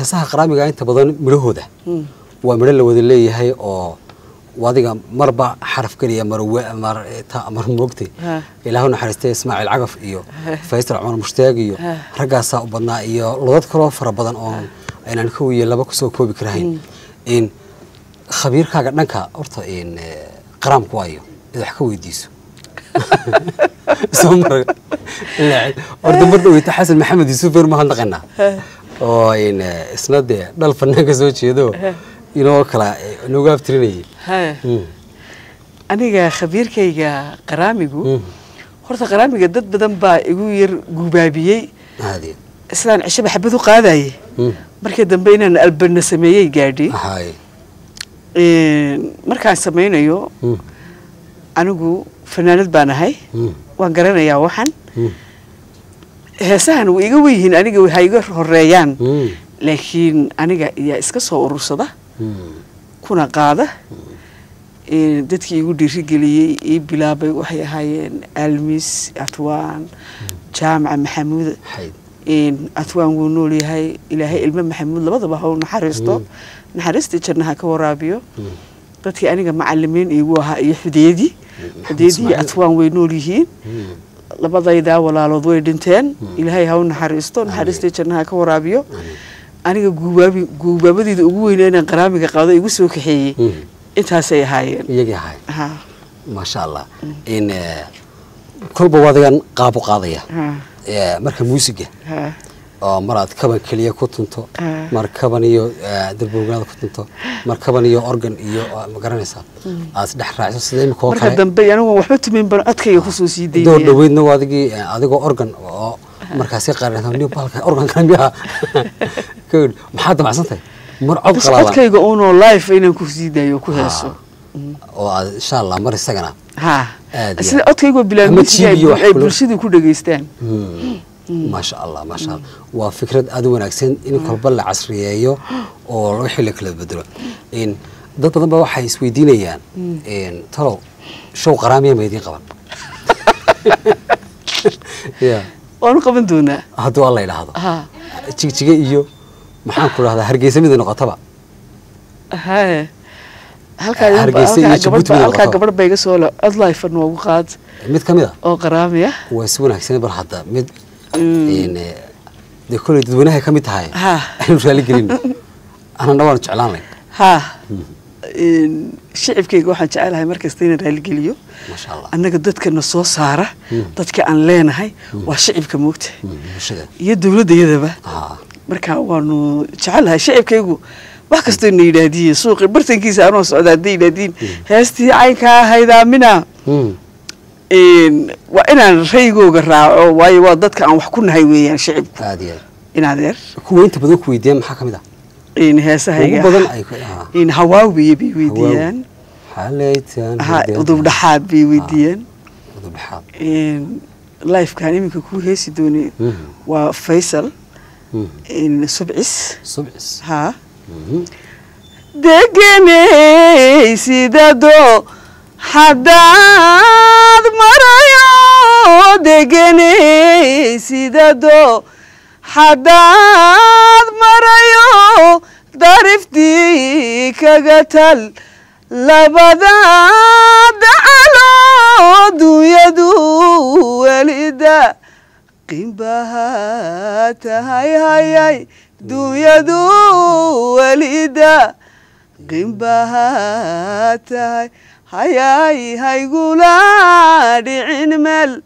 heesaha qaraamiga inta badan midhahooda waa midho la wada leeyahay oo wadiga marba xaraf kaliya mar moogtay ilaahu naxariistay Ismaaciil Cagaf iyo Faysal Cumar Mushtaaq iyo raggaasa u badnaa iyo lodad kale fara badan oo inaan ka wiyo laba ku soo koobi karayn in khabiirkaaga dhanka horta in qaraamku waayo wax ka weydiiso soo mar ordo mardo wita Xasan Maxamed Yuusuf ma hadlaqana oo in isnade dal fanaanka soo jeedo inoo kala nooga aftirinay aniga khabiirkayga qaraamigu horta qaraamiga dad badan baa igu yar gubaabiyay islaan cishaba xabad u qaadayay markii dambe inaan albana sameeyay gaadhi markaan sameynayo anigu fanaanad baan ahay waan garanayaa waxan heesahan way iga weyihiin aniga waxay iga horeeyaan laakiin aniga ayaa iska soo urursada kuna qaada dadkii igu dhiirigeliyay ii bilaabay waxay ahaayeen Almis Atwaan Jaamac Maxamuud Atwaan wuu nool yahay Ilaahay ilmo Maxamuud labadaba ha u naxariisto jannaha ka waraabiyo dadkii aniga macallimiin iigu ahaa iyo Xudeedi Atwaan way nool yihiin labadayda walaalood way dhinteen Ilaahay ha u naxariisto jannaha ka waraabiyo aniga guubaabadida ugu weyneen qaraamiga qaado igu soo kaxeeyay intaas ay ahaayeen iyaga ahay ma sha Allah in kulba wadagan qaab qaadaya marka muusiga oo marad kaban kaliya ku tunto markaban iyo dalbowgada ku tunto markaban iyo organ iyo ma garanaysa aad dhex raacso sidee ko kale marka dambe anigu waxba tumin bar adkayga ku soo sii deeyay door dhaweydna waadigi adigoo organ oo markaas qaarnaa balka organ kan biya كود محد مع سنتي مر عض قلبان بس أتكيجو أونو لايف إنه كوسيدا يوكوهسو وإن شاء الله مر السجنة بس أتكيجو بلا مشي برشيد كودا جيستان ما شاء الله ما شاء الله وفكرة أدوان أكسين إن كربلا عصرية يو وروح لك للبدرة إن ده طبعا بواحد سويدينيان إن ترى شو قرامية ما يدين قبل يا وأنا قبل دونا هذا الله إلى هذا تيجي إيو maxaan ku raahdaa hargeysa mid noqotaba halka gabadh bayga soo la adlife noogu qaad mid kamida oo qaraamiya waa si wanaagsan bar hadda mid de kulay dadweynaha kamid tahay aynu raali gelin ana dhawaan jeclaanay shicibkayga waxaan jecelahay markasta inaan raali geliyo ma sha Allah annaga dadkana soo saara dadka aan leenahay waa shicibka moogta iyo dawladayadaba marka waanu jecelahay shicibkaygu wax kasta inay yiraahdeen suuqi bartankiisa anoo socdaadii yiraahdeen heestii caynka haydaamina waa inaan raygooga raaco waayo waa dadka aan wax ku nahay weeyaan shicibku in adeer kuwa inta badan ku weydiiyaan maxaa kamid ah in heesahayga badan ay in hawaawi bi weydiiyaan xalaytan udub dhaxaad bi weydiiyaan udub dhaxaad life kan iminka ku heesi doonay waa Faysal إن سبعس ها دقني سيدادو حداد مرايو دقني سيدادو حداد مرايو دارفتي كقتل لبدا دعلو دو يدو ولدا قنبهات هاي دو يدو ولدا قنبهات هاي قولا دعين مل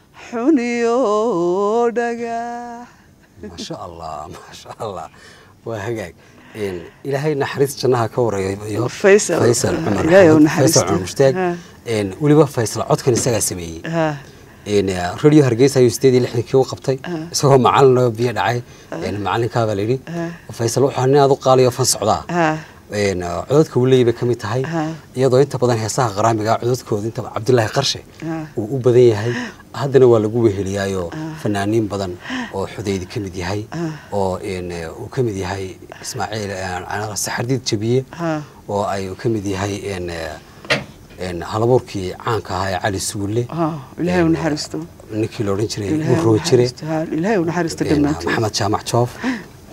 حنيو دقا ما شاء الله ما شاء الله وهجاك إن إلهي نحرس جناها كورة فيصل عمر مشتاق إن ولي فيصل عد كان يسقى سمي إن راديو هرجيس هاي يستدي اللي إحنا كيو قبطي سواء معلنا بيدعي إن معلن كافاليري وفيصل وحنا هذا قال يفن صعدا إن عددك ولي بكم تهاي يضو أنت بدن حسها غرامي قاعد عددك أنت عبد الله قرشي وبدي هاي هذا نوال جوه هليايو فنانين بدن وحديد كمدي هاي أو إن وكمدي هاي إسماعيل أنا سحرديد شبيه وأي وكمدي هاي إن هالبوركي عنك هاي علي سولي إلهي ونحرسته نكيل أورنجري وروجري إلهي ونحرسته جمعته محمد شامع شوف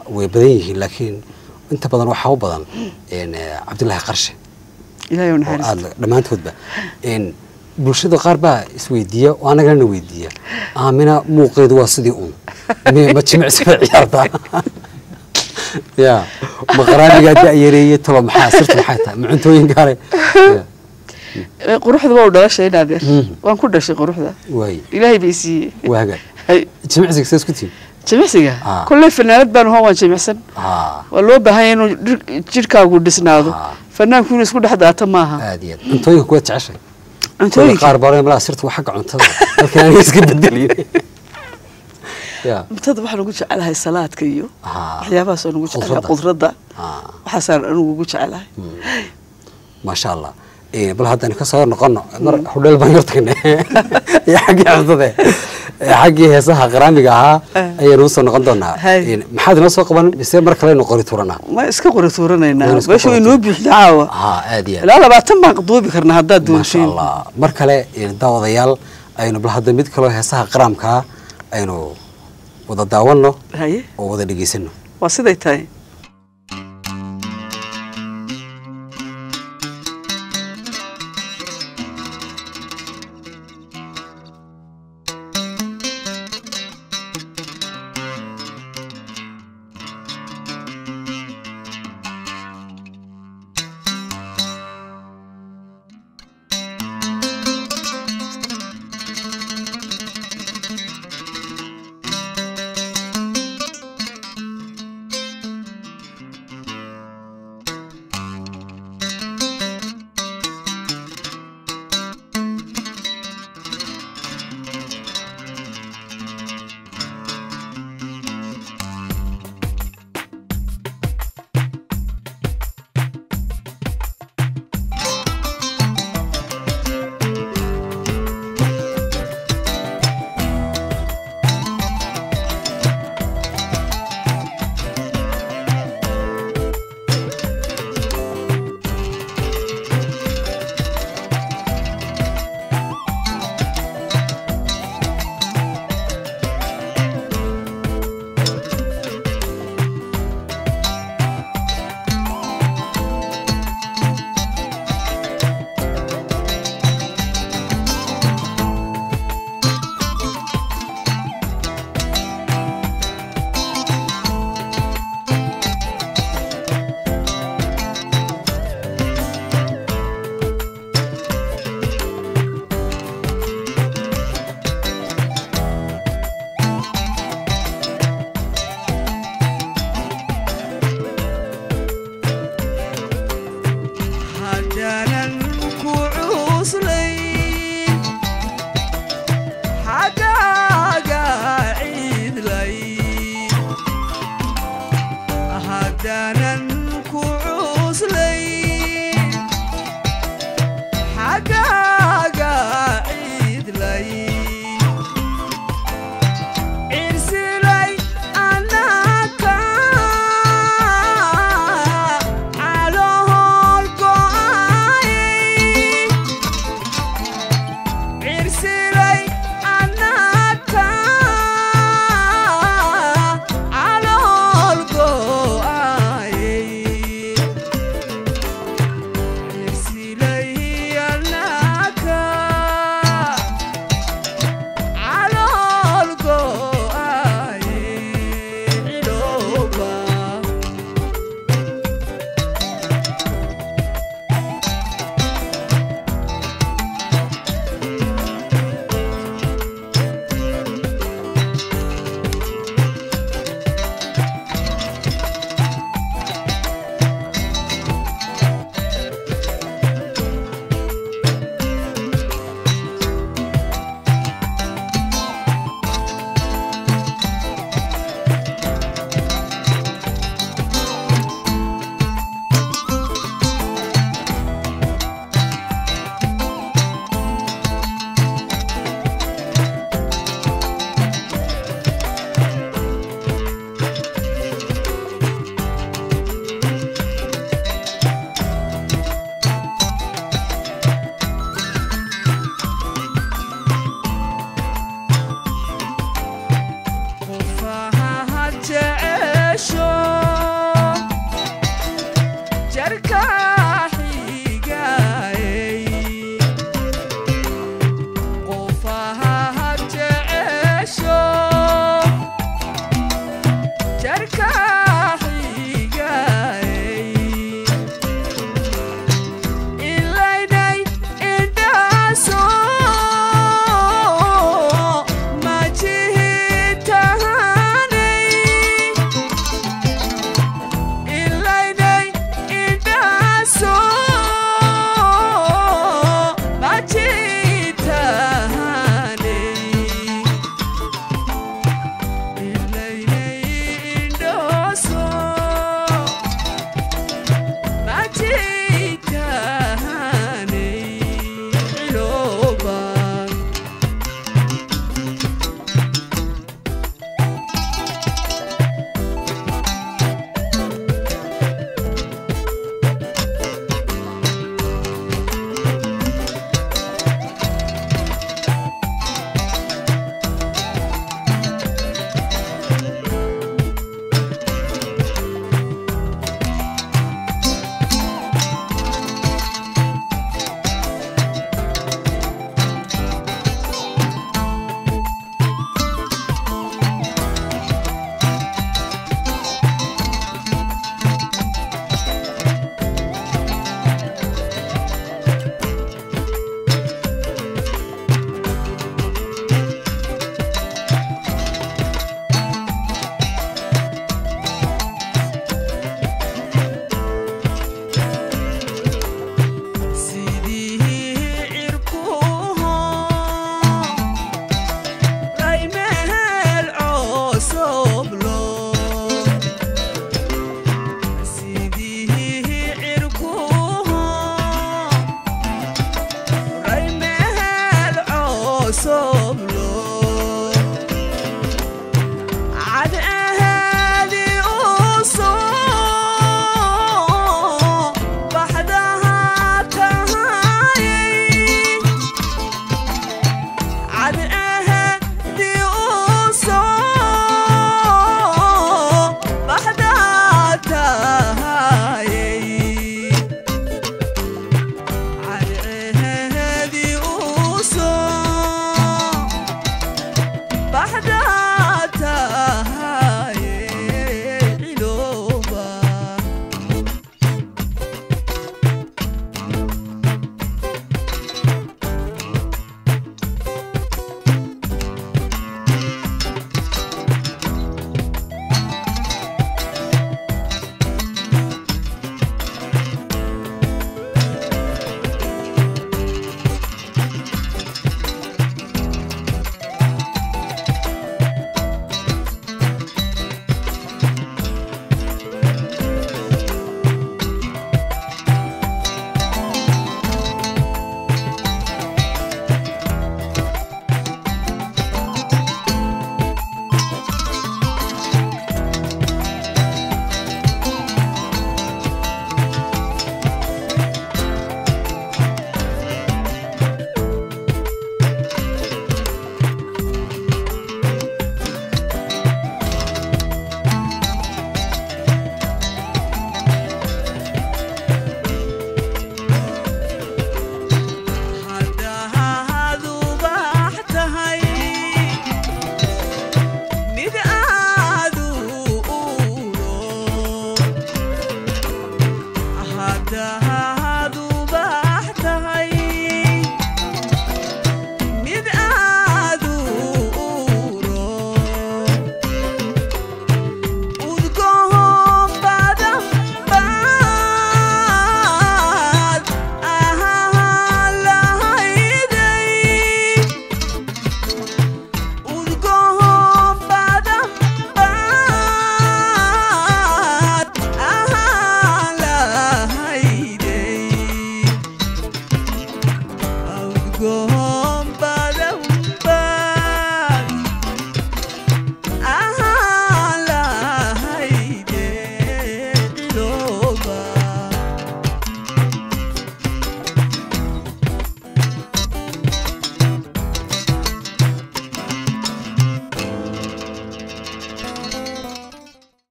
ويبديه لكن أنت بدن وحاو بدن إن عبد الله قرش إلهي ونحرس لما أنت هدبة إن bulshada qaar baa isweydiiya oo anagana weydiiya aamina muuqeedu waa sidii uun ma jimicsiga ciyaarta ya ma qaraaniga da'yareeyay tolo maxaa sirtu maxay tahay ma cuntooyin gaare quruxda waa dhalashay inaadeer waan ku dhashay quruxda way ilaahay bay siiyay waaga jimicsiga saas ku tiin jimicsiga kullee fanaanad baan hoo waan jimicsan waa loo baahan yahay inuu jirkaagu dhisnaado fanaanku inuu isku dhex daato maaha aad iyo cuntooyinka kuwa jeceshay cuntooyinka qaar baa la sirtu waxa ka cuntada halka aan iska bedelin ya cuntada waxa lagu jecelahay salaadka iyo waxyaabahaas oo lagu jecelahay qudradda waxaasaan anigu ugu jecelahay ma sha Allah bal haddaan ka soo noqono mar hudheel baan yartagnay ya xagii cuntada xagii heesaha qaraamiga ahaa ayaan u soo noqon doonaa maxaad inoo soo qaban mise mar kale inoo qori tuurana ma iska qori tuuranaynaa meeshu inoo buuxda caawa aad iyo ilaa 20 baan qadoobi karnaa haddaad doontiin ma sha Allah mar kale daawadayaal aynu bal hadda mid kale heesaha qaraamka aynu wada daawano oo wada dhageysano waa siday tahay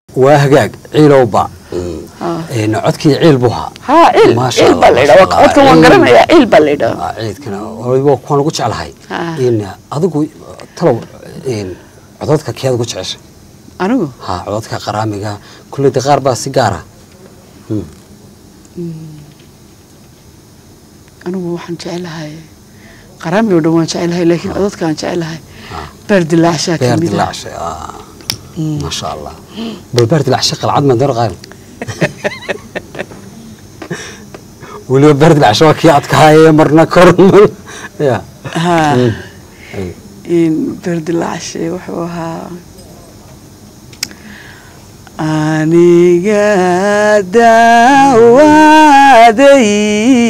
وهجاج عيل وبع عدك عيل بوها ما شاء الله عيل بليدا وقتك وانقرنا يا عيل بليدا عيل كنا وكان قلت على هاي إن أذكر ترى إن عدتك كيا قلت عش أنا عدتك قرامي كل دقار بس سيجارة أنا وحن جعلها قرامي ودوان جعلها لكن عدتك كان جعلها برد العشاء برد العشاء ما شاء الله بالبرد العشاء العظمة دار غير ولو برد العشاء كياتك هاي مرنا كرمل يا ها إن برد العشاء وحوها أني قاعدة وادي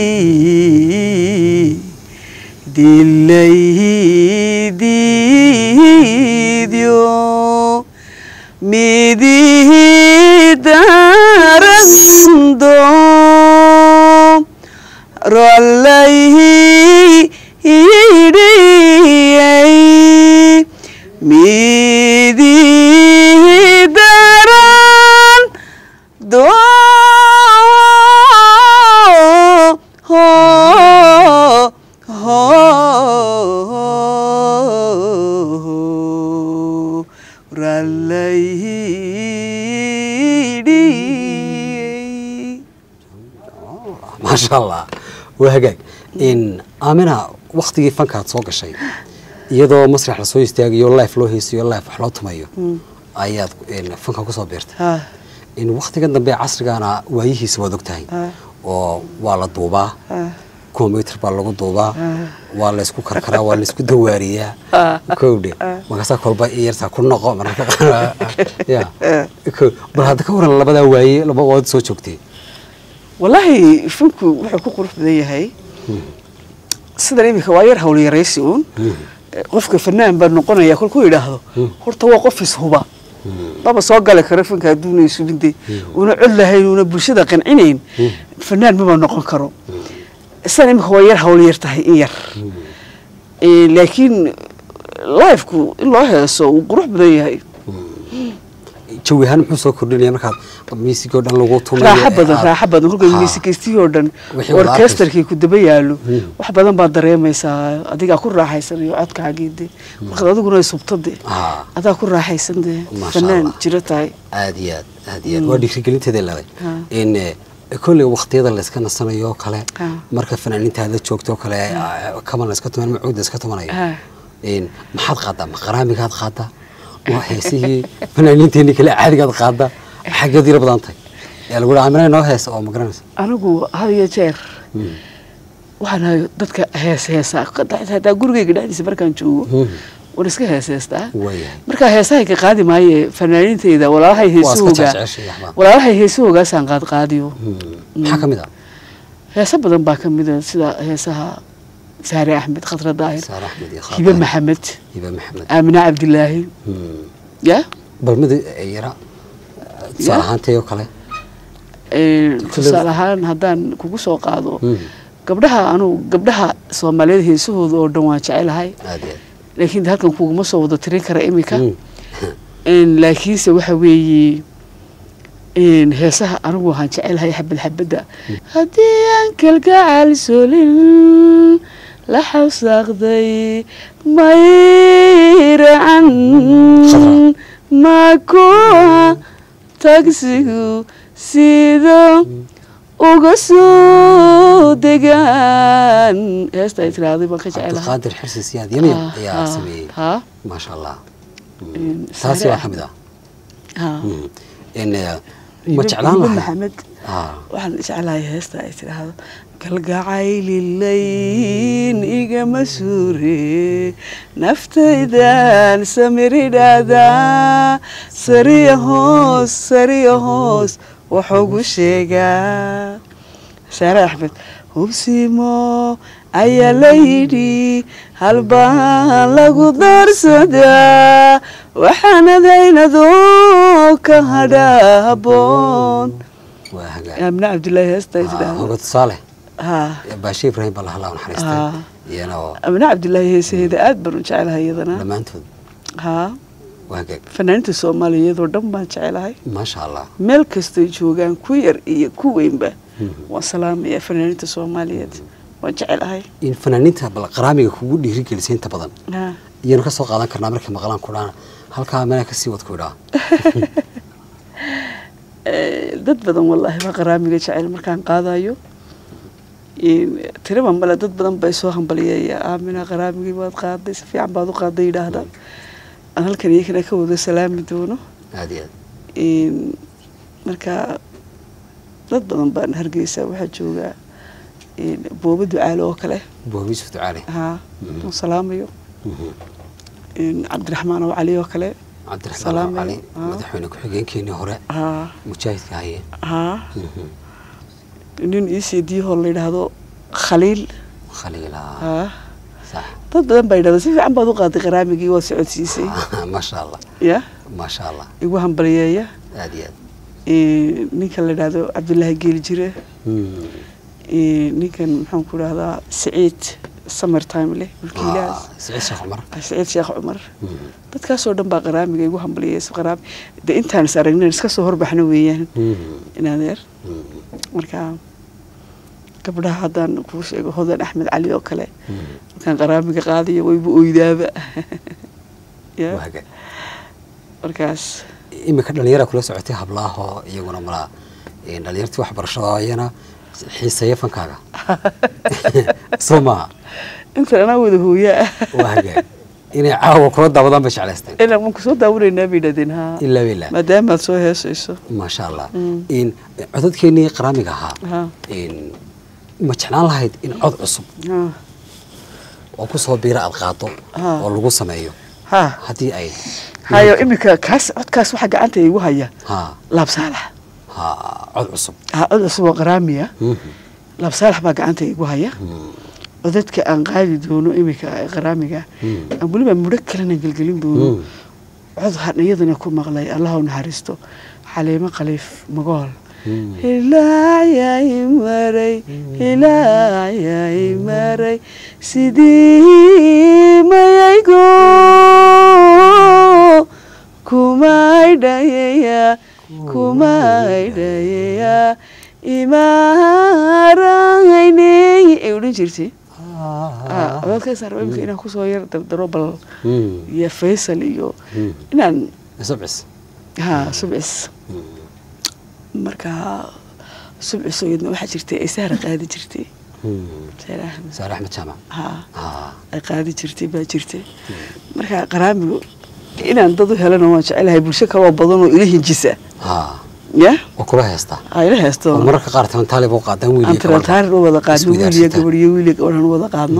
دلي ديو ميدي دارندو رولي يدي ميدي دارندو ما شاء الله وهجاج إن آمنة وقت جي فنك هتصوق الشيء يدو مسرح لسوي استياجي يلا فلوه يسوي يلا فحلوت مايو أياد إن فنك كوسو بيرت إن وقت جدا بيع عصر جانا وهي سوى دكتاي ولا دوبا كمبيوتر بالله دوبا ولا يسكو كركرا ولا يسكو دوارية كودي ما كسر كل بقى يرسل كل نقاط مرة يا كود برهاد كورن الله بدأ وعي الله بعد سو شوكتي والله فنكو وحكو قرف ذي هاي صدري بخواير هولي يريسون قفك فنان برنقنا يأكل كل هذا هرتوا قف يسهبا طبعا سواق لك رفنك دون يسوبندي ونعل هاي ونبرشة كان عينين فنان ما نقول كرو السنة بخواير هولي يرتاح إير لكن لايفكو الله سو قرف ذي هاي جوي هان محسو كردين مركز ميسي كردن لوجو تومي راح بدن كل ميسي كيستي كردن أوركستر كي كده بيالو واحد بدن بعد ميسا أديك أكون راح يسند يعطك عقيدة وخذ أديك نوع سبتدي أديك أكون راح يسند فنان جرتاي هاديات ودي كلين تدلله إن كل وقت هذا اللي سكن السنة يو كله مركز فنانين هذا شوكتو كله كمان سكتوا من معود سكتوا من إن ما حد قاطع ما قرامي قاعد قاطع وحسيه فنانين تاني كلا عادي قاعد قاعدة حاجة دي ربطانتي يعني لو عملنا نوهس أو مقرنس أنا أقول هذا يجير وأنا ضدك هس قد هذا جورجي كده دي سبركان شو ونسك هس ده مركا هس هاي كقاعد معي فنانين تيدا ولا هاي هسوجا ولا هاي هسوجا سانقاد قاديو حكم ده هس بدن باكم ده سدا هسها ساري أحمد خضر الظاهر ساري أحمد يا هبة محمد آمنة عبد الله يا بالمدة يرى صراحة تيو كله صراحة هذا كوكو قادو قبلها أنا قبلها سوماليه هيسود أو دوما شايل هاي لكن ده كان كوكو مصو وده تريك رأيمك إن لكن سوى حوي إن هسه أنا وهان شايل هاي حب ده هدي أنكل قاعد سولين لحوس أخذي ما يرعن ما كوا تقسيه سيدا وقصو دقان هستايت راضي ما كنت عيلها قادر حرس السياد يمين يا سمي ما شاء الله ساسي وحمدة إن ما تعلم محمد وحن شعلها هستايت هذا كالقعيل اللين إيجا مسوري نفتيدان سميري دادا سريهوس وحوق الشيقا سارة أحمد هبسيمو أيا ليدي هالبان لغو درسدا وحانا دينا ذوك هدابون يا ابن عبد الله هستايت هو صالح باشي إبراهيم بالله الله ونحرسته ابن عبد الله سيدة أدبر إن شاء الله أيضا لما أنتم fanaaniinta Soomaaliyeed oo dhan baan jecelahay ma sha Allah meel kasta ay joogaan ku yar iyo ku weynba waa salaamaya fanaaniinta Soomaaliyeed waan jecelahay in fanaaniinta bal qaraamiga kugu dhiirigelisay inta badan iyana ka soo qaadan karnaa markii maqlaan ku dhaana halka meena ka sii wad ku idhaa dad badan wallahi ba qaraamiga jecel markaan qaadayo tira baan bala dad badan bay soo hambaliyay aamina qaraamigi waad qaaday si fiican baad u qaaday yiraahdaa aan halkan iyagana ka wada salaami doono marka dad badan baan Hargeysa waxa jooga boobo ducaale oo kale boobo ducaale salaamayo Cabdiraxmaan oo Cali oo kale Cabdiraxmaan Cali madaxweyne ku xigeenkeenii hore mujaahidka ahaye nin ECD hoo la yiraahdo Khaliil صح dad badan bay dhawaa si fiican baad u qaaday qaraamigii waa socodsiisay ma sha Allah ya ma sha Allah igu hambalyeeya aad iyo ninka la yiraahdo Cabdullaahi Geeli Jire ninkan maxaan ku raahdaa Saciid summer time leh mulkiilaas Saciid Sheekh Umar dadkaas oo dhan baa qaraamiga igu hambalyeeyay qaraab intaan aragnay iska soo horbaxna weeyaan inaadeer marka gabdhaha haddaan kuu sheego Hodan Axmed Cali oo kale markaan qaraamiga qaadayo waybu oydaaba markaas imika dhalinyara kula socotay hablaaho iyaguna mala dhalinyartii waxbarashada ayana xiiseeya fankaaga soma inta ana wada hooyaa inay caawa kula daawadaan ba jeclaysteen ilaa ma ku soo daawareynaa biidadin ha illa billah maadaama aad soo heesayso ma sha Allah in codadkeenii qaraamiga ahaa ma jeclaan lahayd in cod cusub oo ku soo biira aad qaado oo lagu sameeyo haddii ay hayo imika kaas codkaas waxa gacanta igu haya Laab Saalax cod cusub cod cusub oo qaraamiya Laab Saalax baa gacanta igu haya dadka aan qaadi doono imika qaraamiga aan waliba muddo kalena galgalin doono cod hadiyadana ku maqlay Allah u naxariisto Xaleemo Khaliif Magool Ilaahay maray sidii mayaygo kumaydaya imaaraynay ay odhan jirtay walkaas arwayimka inaan kusoo yar dardaro bal iyo Faysal iyo inaan subcis marka subcis oo yadna waxa jirtay ay saara qaadi jirtay Saara Ahmed Jaamac ay qaadi jirtay baa jirtay marka qaraamigu inaan dad u helano waan jecelahay bulsho kale oo badan oo ila hinjisa ya وكلها هستا ila heesto marka qaar tan talib oo qaadan wiil iyo gabar wada qaadno wiil iyo gabar wada qaadno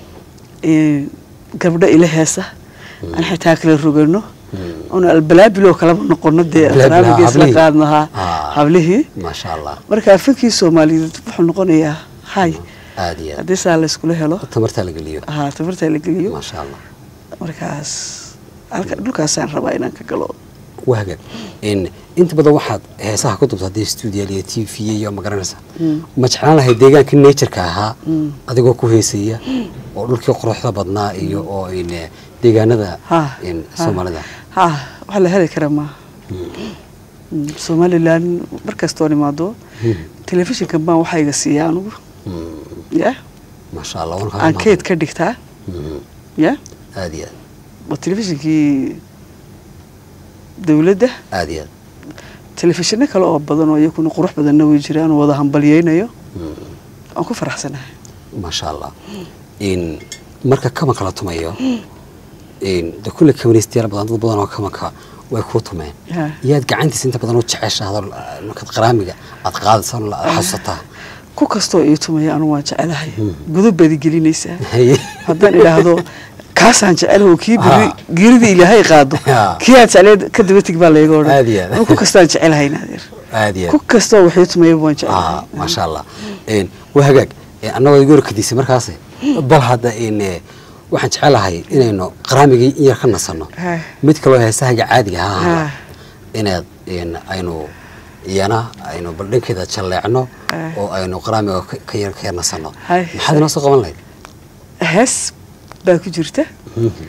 gabdha ila heesa aan xitaa kala rogano ona albalaabil oo kala noqono qaraamiga isla qaadnaha hablihi ma sha Allah marka fikir Soomaaliyeed wuxuu noqonayaa hay aadiya hadii saa la isku helo tamarta la galiyo tamarta la galiyo ma sha Allah markaas dhulkaas aan rabaa inaan ka galo waaga inta badan waxaad heesaha ku dubtay hadii studio iyo TV iyo magaranaysa ma jeclaan lahayd deegaanka nature-ka ahaa adigoo ku heesaya oo dhulkii quruxda badnaa iyo oo deegaanada Soomaalida waxa la heli karaa ma Somaliland markaas toon imaado telefishinka baan waxa iga siiyaan ugu ya ma sha Allah aan keed ka dhigtaa ya aadiya telefishinkii dawladda aadiya telefishinka kale oo badan oo iyaguna qurux badan way jiraan wada hambalyeeynayo aan ku faraxsanahay ma sha Allah marka kama kala tumayo da kulli kamanistiyaal badan dad badan oo kamanka way ku tumeen yaad gacantiisa inta badan oo jeceshahay marka qaraamiga aad qaadaysan la xasuusataa ku kasto ay tumaya anu waan jecelahay gudub badi gelinaysa haddaan ilaahdo kaasaan jecelahay kii geerida Ilaahay qaado kii aad jecelayd ka dabatig baa leeyahay oo ku kastaan jecelahay naadir aadiya ku kasto waxay tumay waan jecelahay ma sha Allah waa hagaag anagoo igu rakadiisay markaas bal hadda waxaan jecelahay inaynu qaraamigii yar ka nasano mid kale oo heesaha caadiga ah inaad aynu aynu baldhinkeeda jaleecno oo aynu qaraamiga ka yar nasano maxaad inoo soo qaban lahayd hees baa ku jirta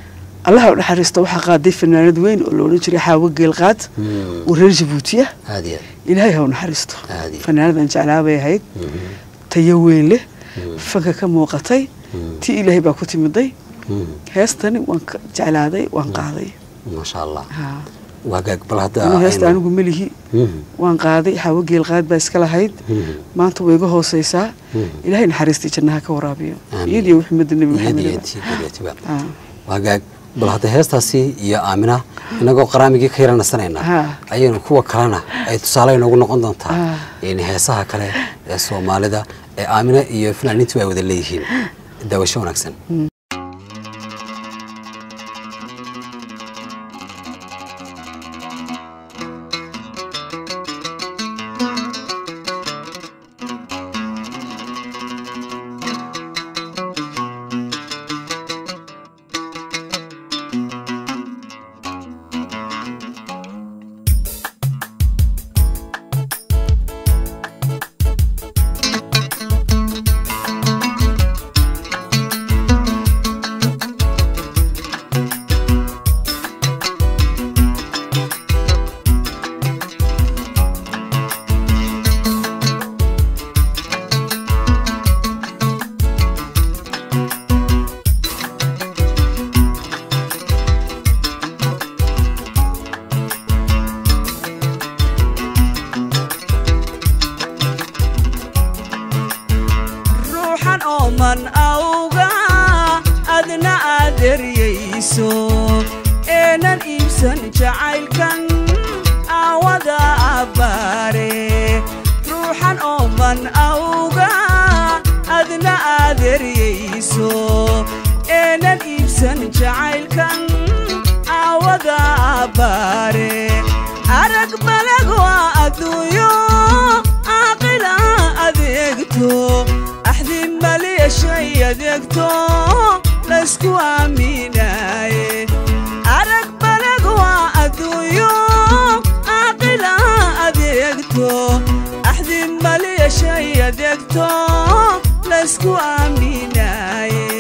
الله نحرسته وحقادي فنانad weyn oo loo jiray xaawo geel qaad oo reer Djibouti هذه ilaahay ha naxariisto fanaanadan jeclaabay ahayd tayo weyn leh fanka ka muuqatay ti ilaahay baa ku timiday heestani waan jeclaaday waan qaaday ما شاء الله وهاجك بل هذا heesta anigu malihi waan qaaday xaawo geel qaad baa iska lahayd maanta way iga hooseysaa ilaahay naxariistii jannaha ka waraabiyo iyadii Maxamed nabi Maxamed وهاجك بل هذا هستاسي يا آمنة إنك قرامي كيرنا سنينا أيين كوا كلنا أي تصالين نقول نقول نتا يعني هسها كله الصومالي ده آمنة يفنانين تبعه وده اللي يهين ده وشون أحسن من أوغا أدنى أدريسو إنا الإنسان جعل كان أودا أباري روحا من أوغا أدنى أدريسو إنا الإنسان جعل كان أودا أباري أرق بلغوا أدويو أقلا أديكتو أحذي مالي شيء أديكتو لسكو أميناي أرق بلغوا أدويو أقلا أديكتو أحذي مالي شيء أديكتو لسكو أميناي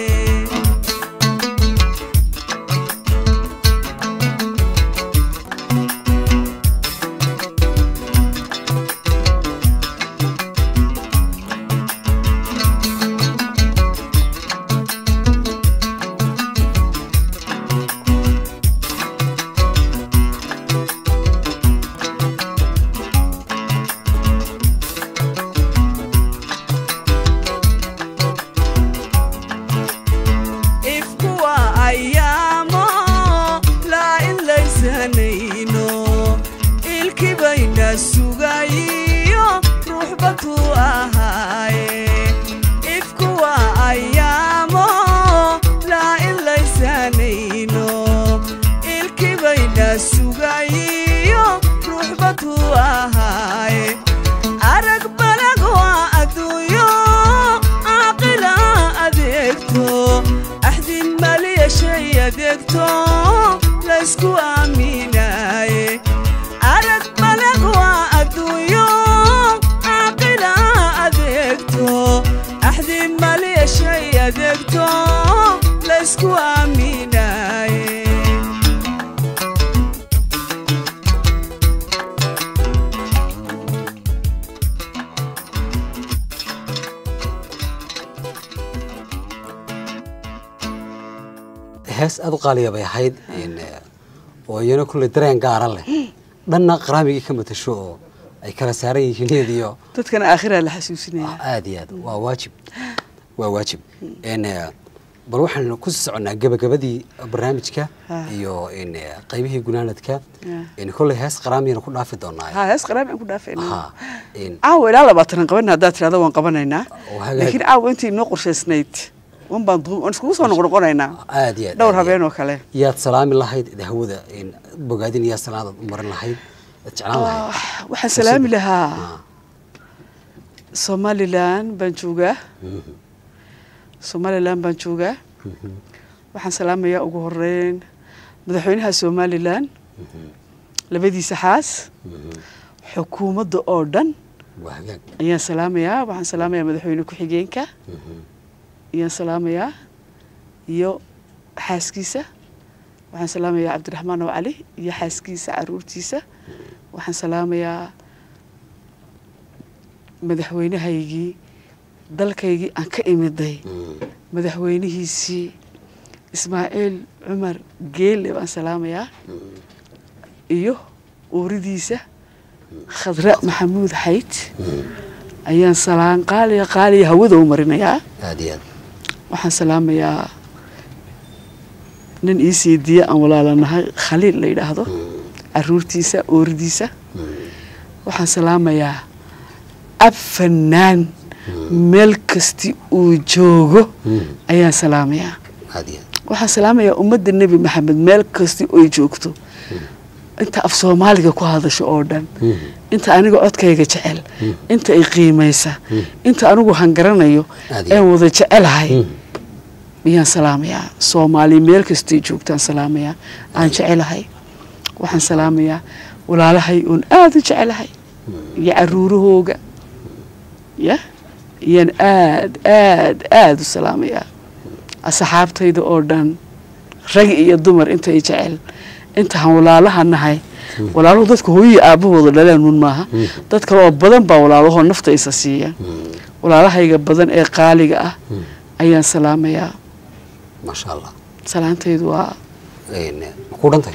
لسكو أميناي أرق بلغوا أدويو عقلا أديكتو أحذي مالي شي أديكتو لسكو أميناي هس أدو قالية بيحيد إن ويانا كل درين قارله لأن قرامي كم تشوه أي كلا ساري هنيديو تذكر آخرها الحسوسين عادي هذا وواجب إن بروح إنه كوس عنا جبدي برنامجك يو إن قيمه جنانتك إن كل هس قرامي نكون نافذ دوناي هس قرامي نكون نافذ إن لا بطلنا قبلنا دات هذا وانقبلنا لكن أنت نقرش سنيت ونبضو ونسكوس ونقرقنا عادي دور هبين وكله يا سلام الله هيد ده هو ده إن بقعدين يا سلام مر الله هيد تجعلنا الله وحسلام لها سوماليلان بنشوجا سوماليلان بنشوجا وحسلام يا أجورين مدحونها سوماليلان لبدي سحاس حكومة الأردن يا سلام يا وحسلام يا مدحونك وحجينك يا سلام يا يو حاسكيسة waxaan salaamayaa cabdiraxmaan oo cali iyo xaaskiisa caruurtiisa waxaan salaamayaa madaxweynahaygii dalkaygii aan ka imiday madaxweynihiisii ismaaciil cumar geelle baan salaamayaa iyo uuridiisa khadra maxamuud xayd ayaan salaan qaaliya hawada u marinayaa waxaan salaamayaa nin ii siidiya aan walaalanahay khaliil la yidhaahdo caruurtiisa uuridiisa waxaan salaamayaa ab fanaan meel kasti uu joogo ayaan salaamayaa waxaan salaamayaa ummadda nebi maxamed meel kasti oy joogto inta af soomaaliga ku hadasho oo dhan inta aniga codkayga jecel inta ay qiimaysa inta anigu hangaranayo ee wada jecelahay ayaan salaamayaa soomaali meel kastay joogtaan salaamayaa aan jecelahay waxaan salaamayaa walaalahay oon aad u jecelahay iyo caruurahooga iyaan aad u salaamayaa asxaabtayda oo dhan rag iyo dumar intay jecel intaan walaalaha nahay walaaluhu dadka hooyii aabahooda dhaleen mun maaha dad kale oo badan baa walaalahoo nafta isa siiya walaalahayga badan ee qaaliga ah ayaan salaamayaa maasha allah salaantaydu waa ku dhantay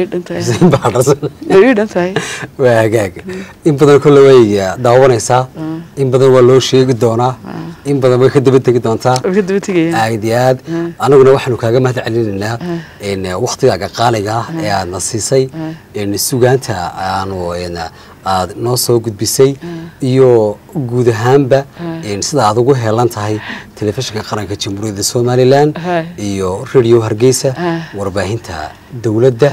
dhantay waa hagaag in badan kolle way daawanaysaa in badan waa loo sheegi doonaa in badan way ka daba tegi doontaa aad iyo aad anaguna waxaanu kaaga mahad celinaynaa waktigaaga qaaliga ah ee aadna siisay sugaanta aanu aad noo soo gudbisay iyo guud ahaanba sida aad ugu heelan tahay telefishinka qaranka jamhuuriyadda somalilan iyo radio hargeysa warbaahinta dowladda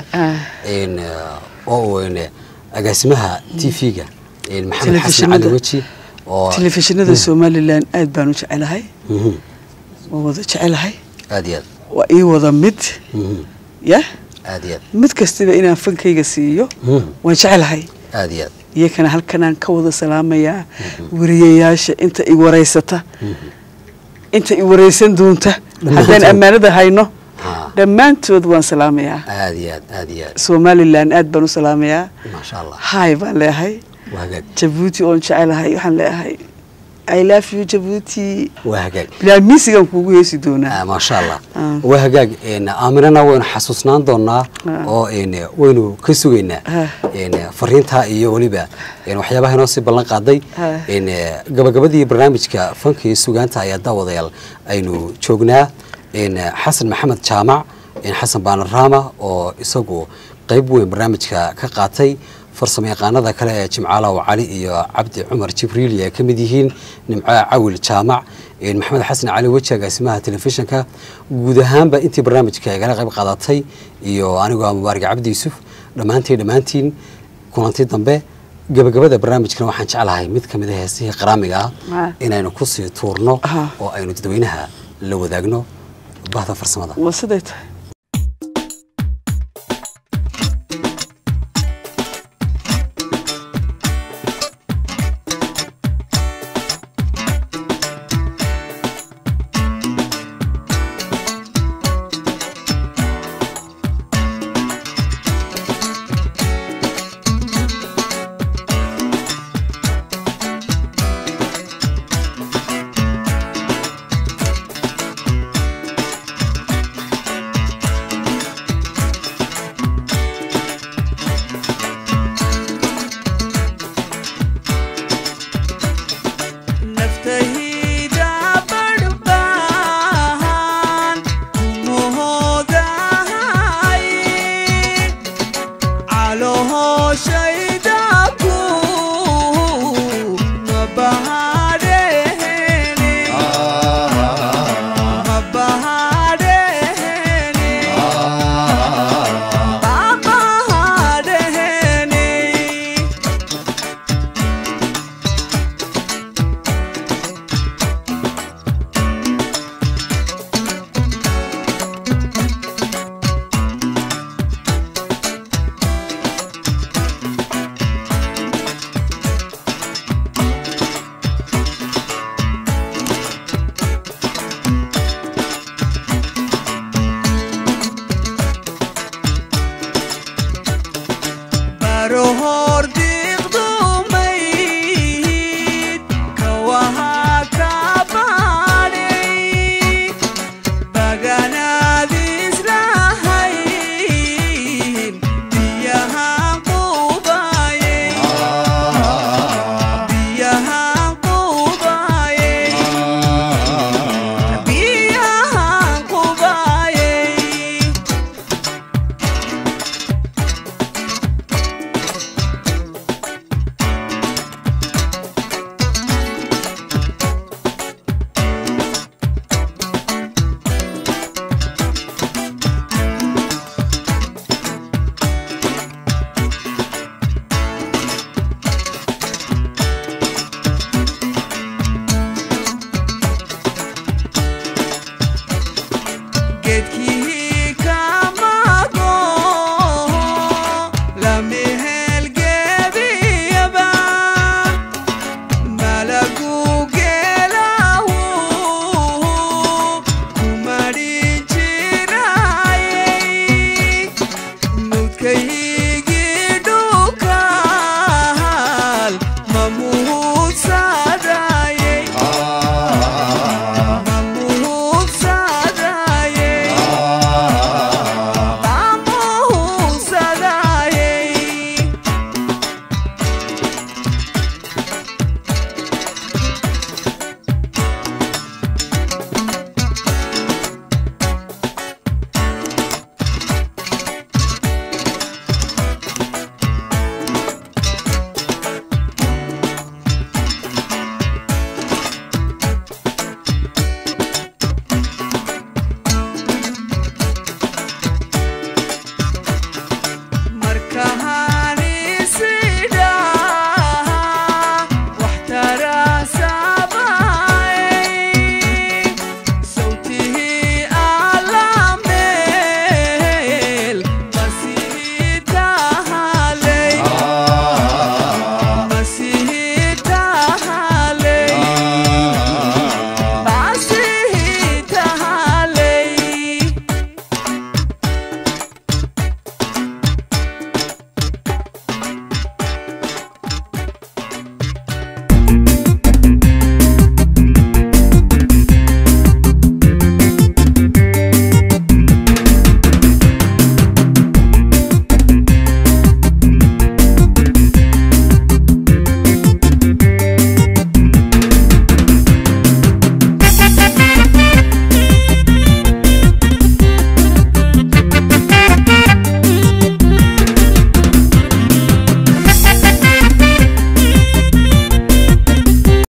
oo agaasimaha tv-ga maxamed xasan cali weji telefishinada somalilan aad baan u jecelahay waa wada jecelahay aad iyo aad waa ii wada mid aad iyo aad mid kastiba inaan fankayga siiyo waan jecelahay aad iyo aad iyakana halkanaan ka wada salaamayaa wariyayaasha inta i waraysata inta i waraysan doonta haddaan ammaanada hayno dhammaantood waan salaamayaa aad iyo aad aad iyo aad somalilan aad baan u salaamayaa maasha allah hay baan leeyahay jabuuti oon jecelahay waxaan leeyahay I love you Jabuuti waa hagaag bilaa miisigan kuugu heesi doonaa maasha allah waa hagaag aaminana waynu xasuusnaan doonaa oo waynu ka sugaynaa fariinta iyo weliba waxyaabaha inoo sii ballan qaaday gabagabadii barnaamijka fanka iyo sugaanta ayaa daawadayaal aynu joognaa xasan maxamed jaamac xasan baanaraama oo isagu qayb weyn barnaamijka ka qaatay farsamo yaqaanada kale ee jimcaalaw cali iyo cabdi cumar jibriil ay ka mid yihiin nimco cawil jaamac maxamed xasan cali weji agaasimaha telefishinka guud ahaanba intii barnaamijka igala qayb qaadatay iyo anigoo mubaarak cabdi yuusuf dhammaantiin kulantii dambe gabagabada barnaamijkana waxaan jeclahay mid ka mid ah heesihii qaraamiga ah inaynu ku sii tuurno oo aynu dadweynaha la wadaagno bahda farsamada waa siday tahay